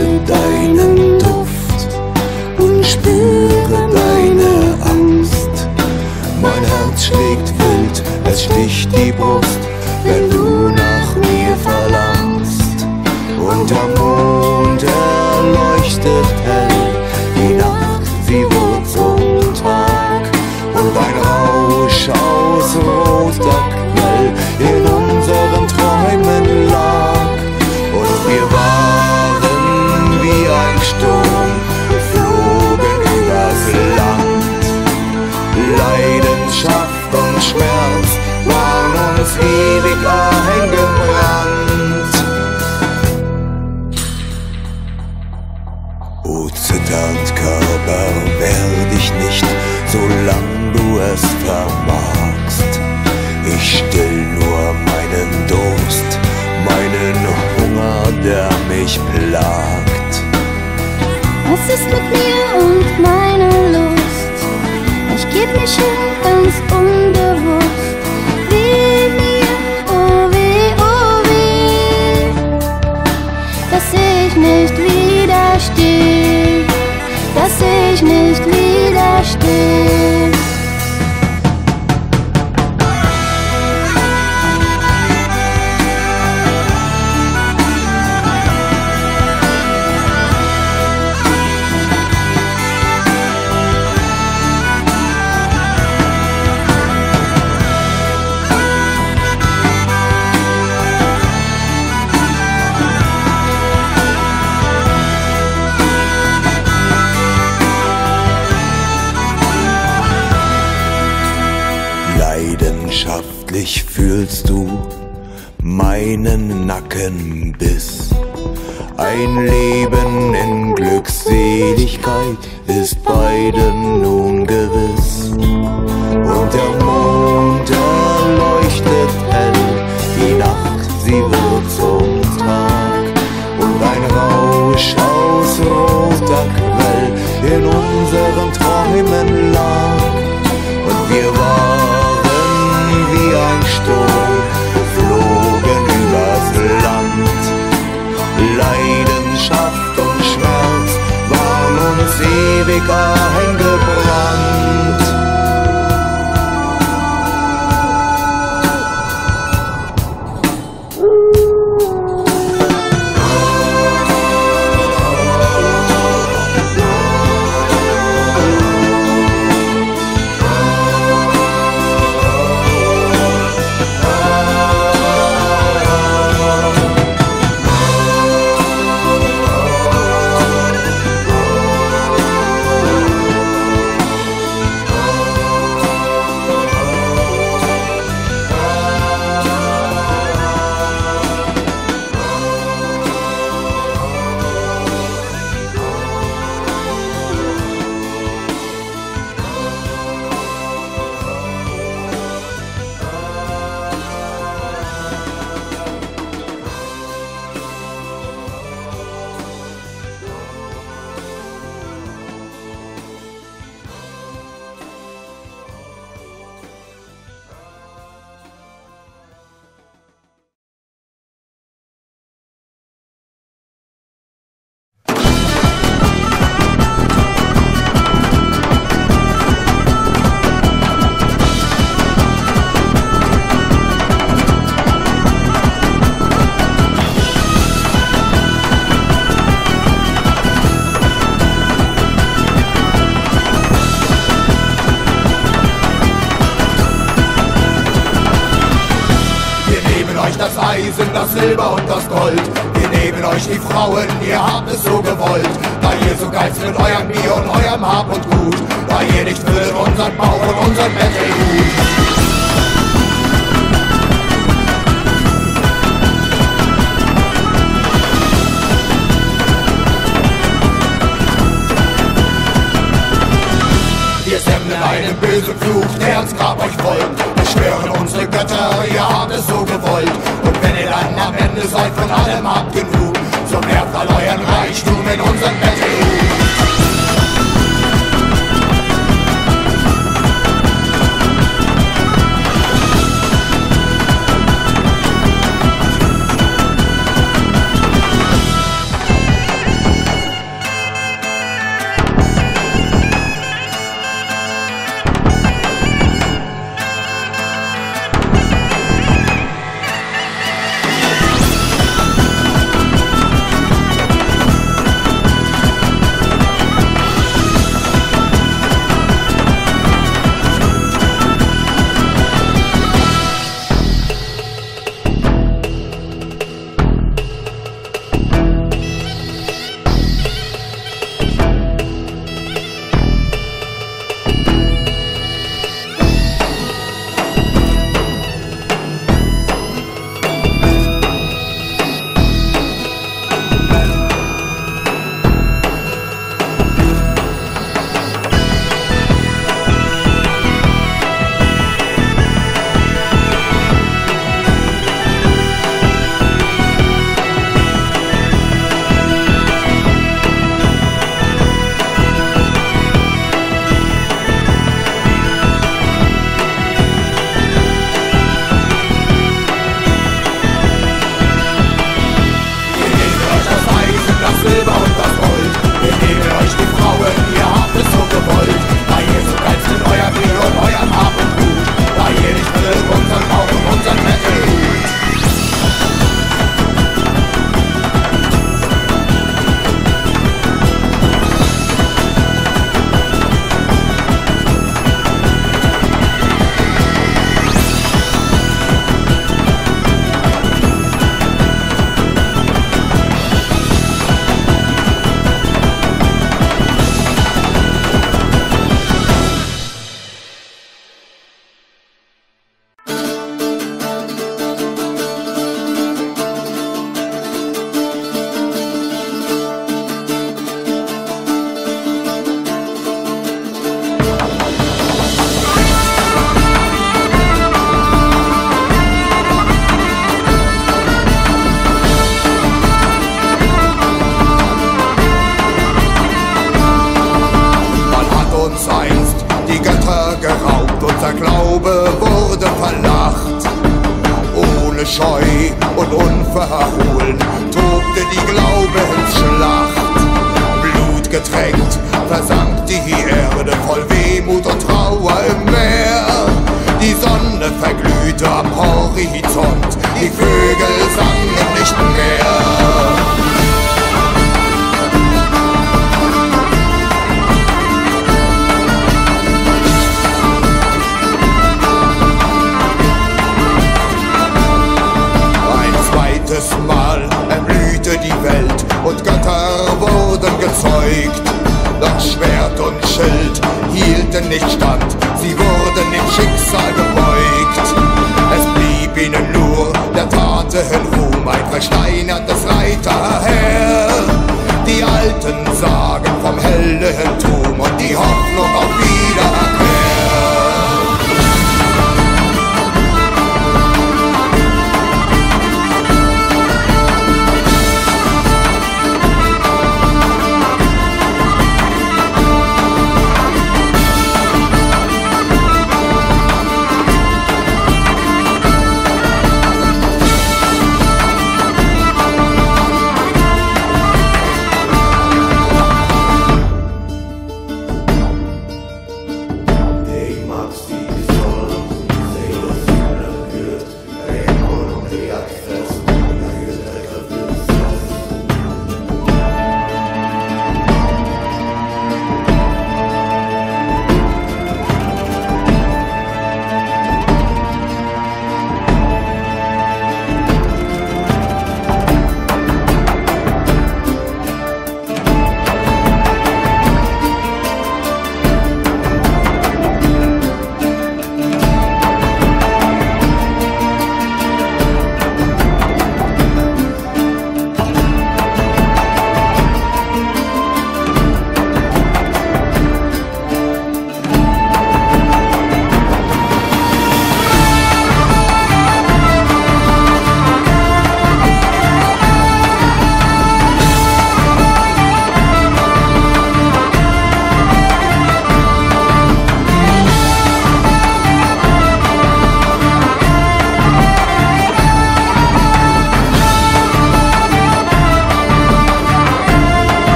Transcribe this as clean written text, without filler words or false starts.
rieche deinen Duft und spüre deine Angst. Mein Herz schlägt wild, es sticht die Brust, wenn du nach mir verlangst. Und der Mond erleuchtet hell, die Nacht, sie wird zum Tag. Und ein Rausch aus roter Quell in unseren Träumen lag. Und wir waren wie ein Sturm, flogen übers Land. Leidenschaft und Schmerz waren uns ewig eingebrannt. O zitternd Körper, werd ich nicht, solang du es vermagst. Ich still nur meinen Durst, meinen Hunger, der mich plagt. Was ist mit mir und meiner Lust? Ich geb mich hin, ganz unbewusst. Weh mir, oh weh, dass ich nicht widersteh, dass ich nicht widersteh. Leidenschaftlich fühlst du meinen Nackenbiss. Ein Leben in Glückseligkeit ist beiden nun gewiss. Und der Mond erleuchtet hell, die Nacht, sie wird zum Tag. Und ein Rausch aus roter Quell in unseren Träumen lag. Und wir waren wie ein Sturm, flogen übers Land. Leidenschaft und Schmerz waren uns ewig eingebrannt. Das Eisen, das Silber und das Gold. Wir nehmen euch die Frauen, ihr habt es so gewollt. Da ihr so geizt mit eurem Bier und eurem Hab und Gut, da ihr nicht würdet unseren Bauch und unseren Bettelhut. Wir senden einen bösen Fluch, der ins Grab euch folgt. Wir schwören unsere Götter, ihr habt es so gewollt. Und wenn ihr dann am Ende seid, von allem habt genug, so werft all euren Reichtum in unseren Bettelhut. getränkt, versank die Erde voll Wehmut und Trauer im Meer. Die Sonne verglühte am Horizont, die Vögel sangen nicht mehr. Mal erblühte die Welt und Götter wurden gezeugt. Doch Schwert und Schild hielten nicht stand, sie wurden dem Schicksal gebeugt. Es blieb ihnen nur der Taten Ruhm, ein versteinertes Reiterheer. Die Alten sagen vom Heldentum und die Hoffnung